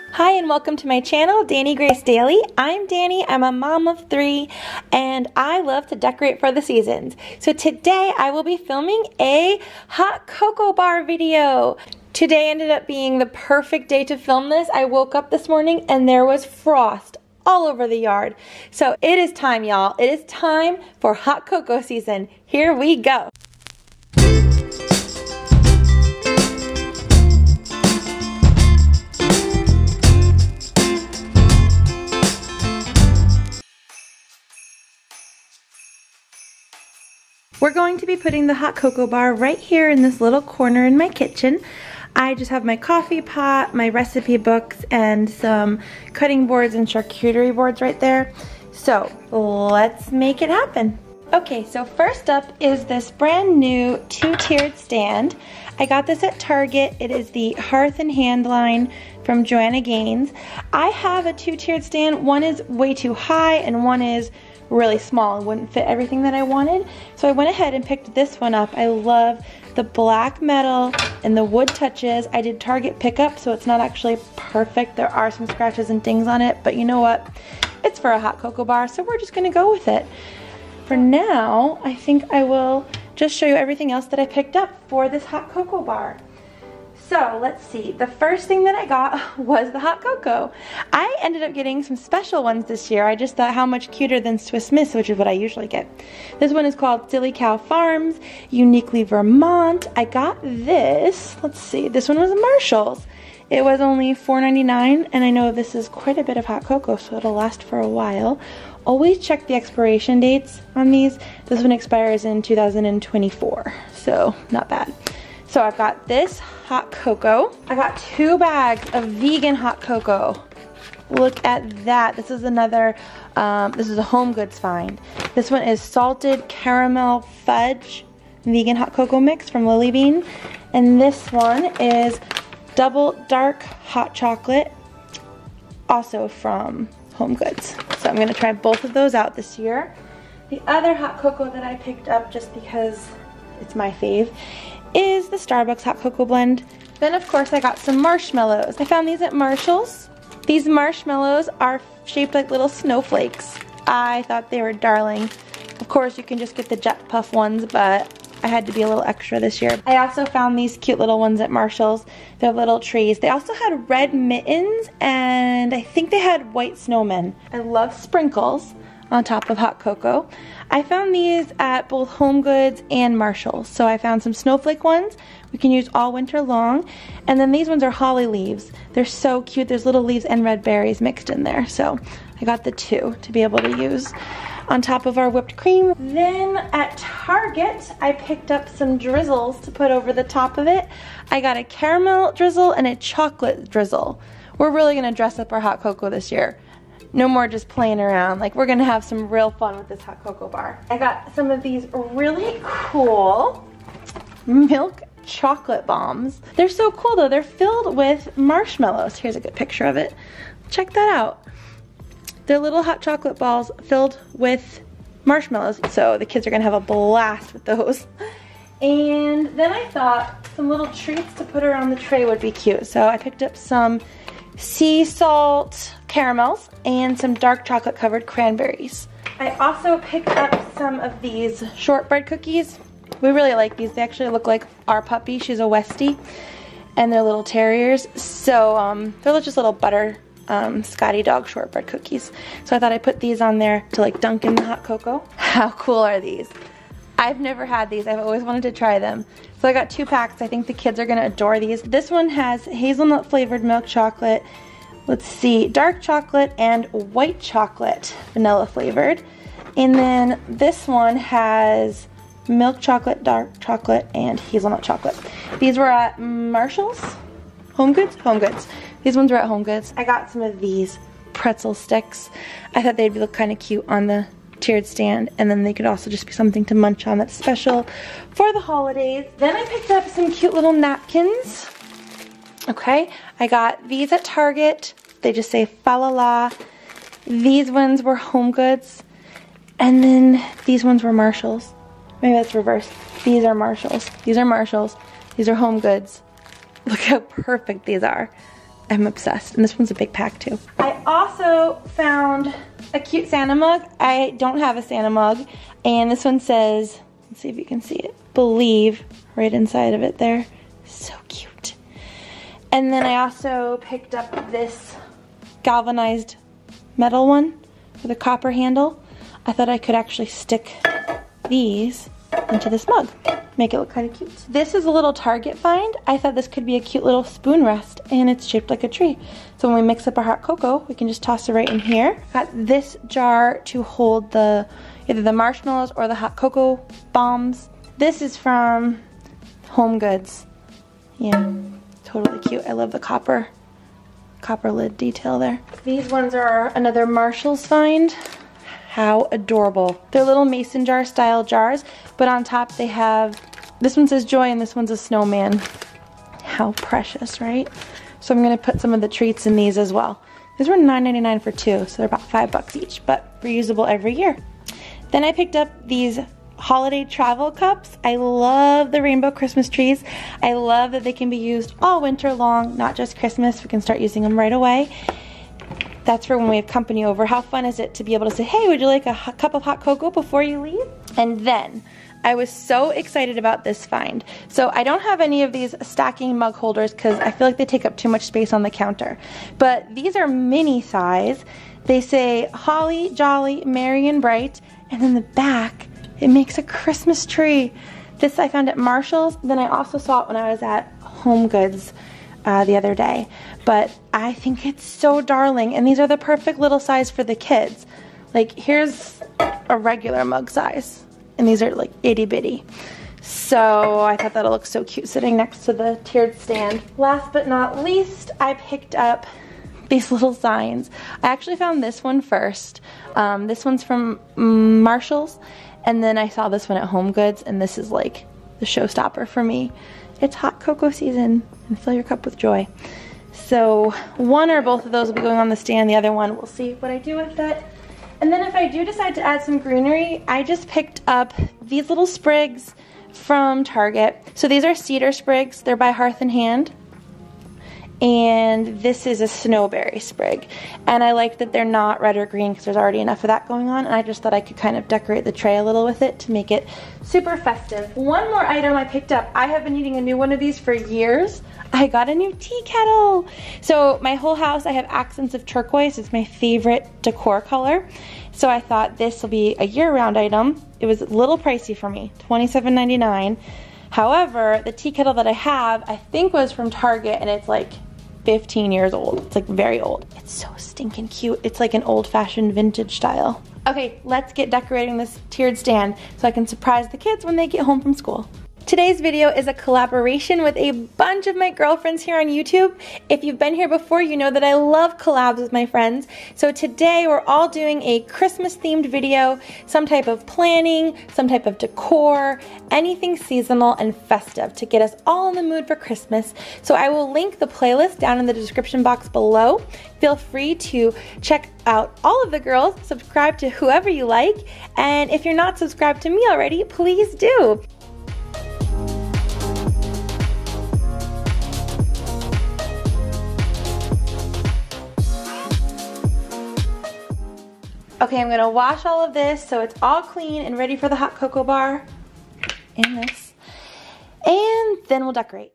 Hi and welcome to my channel, Dani Grace Daily. I'm Dani, I'm a mom of 3, and I love to decorate for the seasons. So today I will be filming a hot cocoa bar video. Today ended up being the perfect day to film this. I woke up this morning and there was frost all over the yard. So it is time, y'all. It is time for hot cocoa season. Here we go. We're going to be putting the hot cocoa bar right here in this little corner in my kitchen. I just have my coffee pot, my recipe books, and some cutting boards and charcuterie boards right there. So let's make it happen. Okay, so first up is this brand new 2-tiered stand. I got this at Target. It is the Hearth and Hand line from Joanna Gaines. I have a 2-tiered stand. One is way too high and one is really small and wouldn't fit everything that I wanted. So I went ahead and picked this one up. I love the black metal and the wood touches. I did Target pickup, so it's not actually perfect. There are some scratches and dings on it, but you know what? It's for a hot cocoa bar, so we're just gonna go with it. For now, I think I will just show you everything else that I picked up for this hot cocoa bar. So let's see, the first thing that I got was the hot cocoa. I ended up getting some special ones this year. I just thought how much cuter than Swiss Miss, which is what I usually get. This one is called Silly Cow Farms, Uniquely Vermont. I got this, let's see, this one was Marshall's. It was only $4.99, and I know this is quite a bit of hot cocoa, so it'll last for a while. Always check the expiration dates on these. This one expires in 2024, so not bad. So I've got this hot cocoa. I got 2 bags of vegan hot cocoa. Look at that. This is another, this is a Home Goods find. This one is salted caramel fudge vegan hot cocoa mix from Lily Bean. And this one is double dark hot chocolate, also from Home Goods. So I'm gonna try both of those out this year. The other hot cocoa that I picked up, just because it's my fave, is the Starbucks hot cocoa blend. Then of course I got some marshmallows. I found these at Marshall's. These marshmallows are shaped like little snowflakes. I thought they were darling. Of course you can just get the Jet Puff ones, but I had to be a little extra this year. I also found these cute little ones at Marshall's. They're little trees. They also had red mittens and I think they had white snowmen. I love sprinkles on top of hot cocoa. I found these at both Home Goods and Marshall's. So I found some snowflake ones we can use all winter long. And then these ones are holly leaves. They're so cute. There's little leaves and red berries mixed in there. So I got the 2 to be able to use on top of our whipped cream. Then at Target, I picked up some drizzles to put over the top of it. I got a caramel drizzle and a chocolate drizzle. We're really gonna dress up our hot cocoa this year. No more just playing around. Like, we're gonna have some real fun with this hot cocoa bar. I got some of these really cool milk chocolate bombs. They're so cool though. They're filled with marshmallows. Here's a good picture of it. Check that out. They're little hot chocolate balls filled with marshmallows. So the kids are gonna have a blast with those. And then I thought some little treats to put around the tray would be cute. So I picked up some sea salt caramels and some dark chocolate covered cranberries. I also picked up some of these shortbread cookies. We really like these. They actually look like our puppy. She's a Westie, and they're little terriers. So they're just little butter Scotty dog shortbread cookies. So I thought I'd put these on there to like dunk in the hot cocoa. How cool are these? I've never had these. I've always wanted to try them. So I got 2 packs. I think the kids are gonna adore these. This one has hazelnut flavored milk chocolate. Let's see, dark chocolate and white chocolate, vanilla flavored. And then this one has milk chocolate, dark chocolate, and hazelnut chocolate. These were at Marshall's? Home Goods? Home Goods. These ones were at Home Goods. I got some of these pretzel sticks. I thought they'd look kind of cute on the tiered stand, and then they could also just be something to munch on that's special for the holidays. Then I picked up some cute little napkins. Okay, I got these at Target. They just say fa la la. These ones were Home Goods, and then these ones were Marshall's. Maybe that's reversed. These are Marshall's. These are Marshall's. These are Home Goods. Look how perfect these are. I'm obsessed. And this one's a big pack too. I also found a cute Santa mug. I don't have a Santa mug. And this one says, let's see if you can see it, Believe, right inside of it there. So cute. And then I also picked up this galvanized metal one with a copper handle. I thought I could actually stick these into this mug. Make it look kind of cute. This is a little Target find. I thought this could be a cute little spoon rest, and it's shaped like a tree. So when we mix up our hot cocoa, we can just toss it right in here. Got this jar to hold the either the marshmallows or the hot cocoa bombs. This is from Home Goods. Yeah, totally cute. I love the copper lid detail there. These ones are another Marshall's find. How adorable. They're little mason jar style jars, but on top they have, this one says joy and this one's a snowman. How precious, right? So I'm gonna put some of the treats in these as well. These were $9.99 for two, so they're about $5 each, but reusable every year. Then I picked up these holiday travel cups. I love the rainbow Christmas trees. I love that they can be used all winter long, not just Christmas. We can start using them right away. That's for when we have company over. How fun is it to be able to say, hey, would you like a cup of hot cocoa before you leave? And then I was so excited about this find. So I don't have any of these stacking mug holders because I feel like they take up too much space on the counter. But these are mini size. They say holly, jolly, merry and bright. And then the back, it makes a Christmas tree. This I found at Marshall's. Then I also saw it when I was at Home Goods the other day. But I think it's so darling. And these are the perfect little size for the kids. Like here's a regular mug size. And these are like itty bitty. So I thought that'll look so cute sitting next to the tiered stand. Last but not least, I picked up these little signs. I actually found this one first. This one's from Marshall's. And then I saw this one at Home Goods, and this is like the showstopper for me. It's hot cocoa season, and fill your cup with joy. So one or both of those will be going on the stand. The other one, we'll see what I do with it. And then if I do decide to add some greenery, I just picked up these little sprigs from Target. So these are cedar sprigs. They're by Hearth and Hand. And this is a snowberry sprig. And I like that they're not red or green because there's already enough of that going on. And I just thought I could kind of decorate the tray a little with it to make it super festive. One more item I picked up. I have been needing a new one of these for years. I got a new tea kettle. So my whole house, I have accents of turquoise. It's my favorite decor color. So I thought this will be a year-round item. It was a little pricey for me, $27.99. However, the tea kettle that I have, I think was from Target, and it's like 15 years old. It's like very old. It's so stinking cute. It's like an old-fashioned vintage style. Okay, let's get decorating this tiered stand so I can surprise the kids when they get home from school. Today's video is a collaboration with a bunch of my girlfriends here on YouTube. If you've been here before, you know that I love collabs with my friends. So today we're all doing a Christmas themed video, some type of planning, some type of decor, anything seasonal and festive to get us all in the mood for Christmas. So I will link the playlist down in the description box below. Feel free to check out all of the girls, subscribe to whoever you like, and if you're not subscribed to me already, please do. Okay, I'm gonna wash all of this so it's all clean and ready for the hot cocoa bar in this. And then we'll decorate.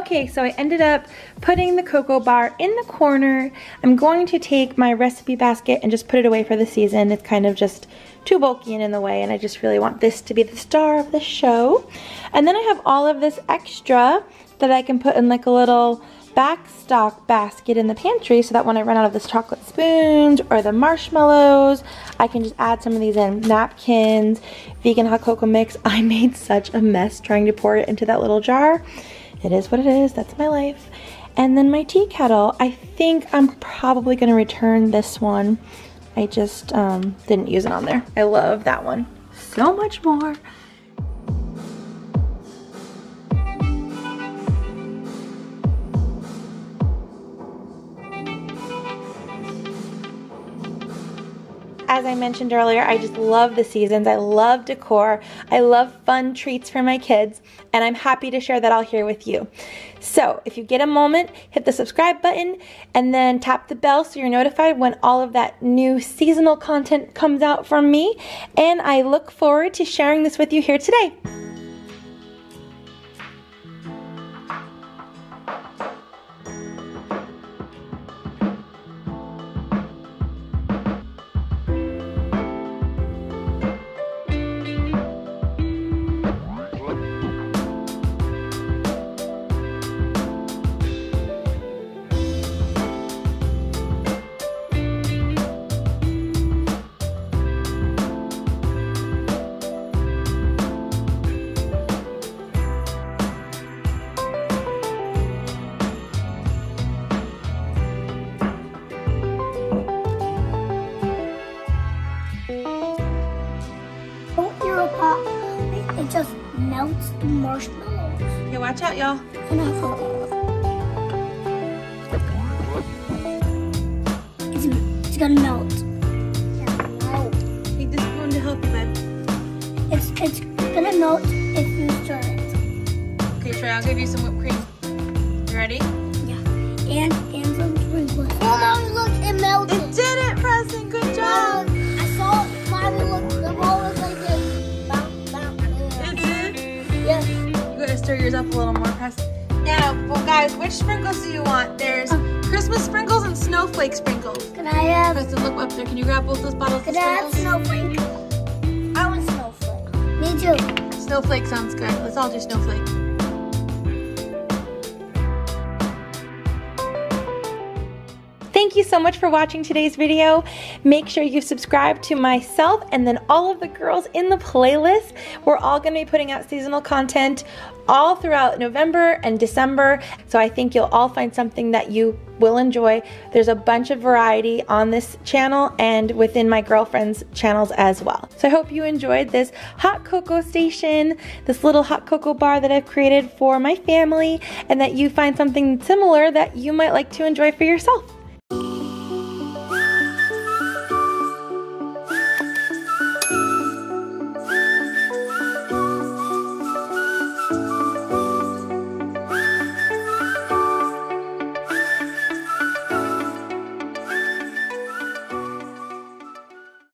Okay, so I ended up putting the cocoa bar in the corner. I'm going to take my recipe basket and just put it away for the season. It's kind of just too bulky and in the way, and I just really want this to be the star of the show. And then I have all of this extra that I can put in like a little backstock basket in the pantry, so that when I run out of this chocolate spoons or the marshmallows, I can just add some of these in. Napkins, vegan hot cocoa mix. I made such a mess trying to pour it into that little jar. It is what it is, that's my life. And then my tea kettle. I think I'm probably gonna return this one. I just didn't use it on there. I love that one so much more. As I mentioned earlier, I just love the seasons. I love decor. I love fun treats for my kids, and I'm happy to share that all here with you. So if you get a moment, hit the subscribe button and then tap the bell so you're notified when all of that new seasonal content comes out from me. And I look forward to sharing this with you here today. It just melts the marshmallows. Okay, watch out, y'all. It's gonna melt. Take this spoon to help you, bud. It's gonna melt if you stir it. Okay, Trey, I'll give you some whipped cream. You ready? Yeah. And some sprinkles. Oh no, look, it melted. It did it, Preston. Good job. I saw it. Mommy, look, the ball was like this. Yes. You gotta stir yours up a little more, Preston. Now, well, guys, which sprinkles do you want? There's Christmas sprinkles and snowflake sprinkles. Can I have? Preston, look up there. Can you grab both those bottles of Can I have sprinkles? snowflake? I want snowflake. Me too. Snowflake sounds good. Let's all do snowflake. Thank you so much for watching today's video. Make sure you subscribe to myself and then all of the girls in the playlist. We're all gonna be putting out seasonal content all throughout November and December, so I think you'll all find something that you will enjoy. There's a bunch of variety on this channel and within my girlfriends' channels as well. So I hope you enjoyed this hot cocoa station, this little hot cocoa bar that I've created for my family, and that you find something similar that you might like to enjoy for yourself.